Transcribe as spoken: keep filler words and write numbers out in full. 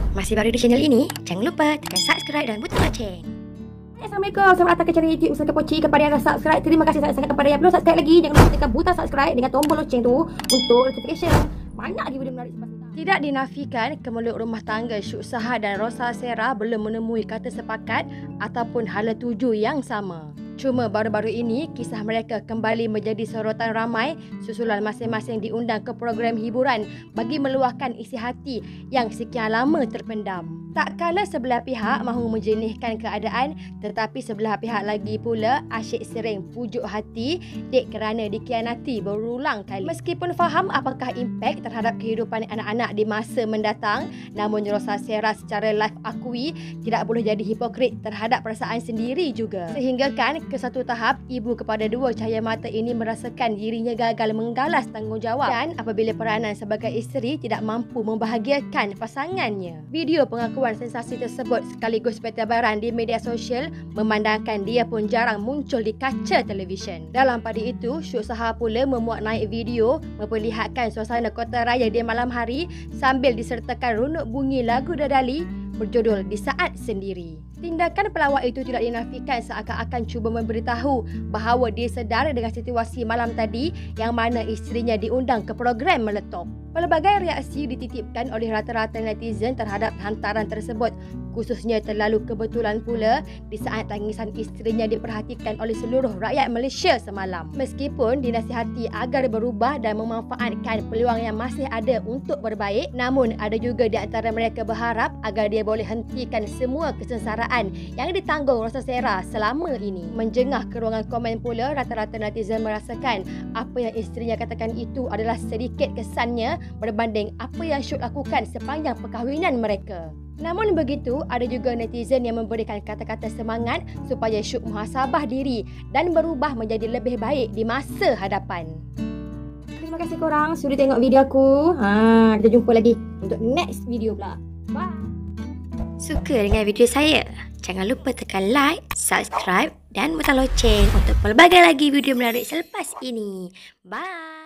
Masih baru di channel ini? Jangan lupa tekan subscribe dan butang loceng. Assalamualaikum, selamat datang ke channel YouTube Usaha Poci. Kepada yang dah subscribe, terima kasih sangat-sangat. Kepada yang belum subscribe lagi, jangan lupa tekan butang subscribe dengan tombol loceng tu untuk notification. Banyak lagi video menarik selepas ini. Tidak dinafikan kemeluk rumah tangga Syuk Saha dan Rosa Sera belum menemui kata sepakat ataupun hala tuju yang sama. Cuma baru-baru ini, kisah mereka kembali menjadi sorotan ramai susulan masing-masing diundang ke program hiburan bagi meluahkan isi hati yang sekian lama terpendam. Tak kala sebelah pihak mahu menjernihkan keadaan, tetapi sebelah pihak lagi pula asyik sering pujuk hati dek kerana dikhianati berulang kali. Meskipun faham apakah impak terhadap kehidupan anak-anak di masa mendatang, namun Rosa Sera secara live akui tidak boleh jadi hipokrit terhadap perasaan sendiri juga. Sehingga kan ke satu tahap, ibu kepada dua cahaya mata ini merasakan dirinya gagal menggalas tanggungjawab dan apabila peranan sebagai isteri tidak mampu membahagiakan pasangannya. Video pengakuan sensasi tersebut sekaligus petabaran di media sosial memandangkan dia pun jarang muncul di kaca televisyen. Dalam pada itu, Syuk Saha pula memuat naik video memperlihatkan suasana kota raya di malam hari sambil disertakan runut bunyi lagu Dadali berjudul Di Saat Sendiri. Tindakan pelawak itu tidak dinafikan seakan-akan cuba memberitahu bahawa dia sedar dengan situasi malam tadi yang mana isterinya diundang ke program meletup. Pelbagai reaksi dititipkan oleh rata-rata netizen terhadap hantaran tersebut, khususnya terlalu kebetulan pula di saat tangisan isterinya diperhatikan oleh seluruh rakyat Malaysia semalam. Meskipun dinasihati agar berubah dan memanfaatkan peluang yang masih ada untuk berbaik, namun ada juga di antara mereka berharap agar dia boleh hentikan semua kesengsaraan yang ditanggung Rosa Sera selama ini. Menjengah ke ruangan komen pula, rata-rata netizen merasakan apa yang isterinya katakan itu adalah sedikit kesannya berbanding apa yang Syuk lakukan sepanjang perkahwinan mereka. Namun begitu, ada juga netizen yang memberikan kata-kata semangat supaya Syuk muhasabah diri dan berubah menjadi lebih baik di masa hadapan. Terima kasih korang sudah tengok video aku. Ha, kita jumpa lagi untuk next video pula. Bye. Suka dengan video saya? Jangan lupa tekan like, subscribe dan butang loceng untuk pelbagai lagi video menarik selepas ini. Bye.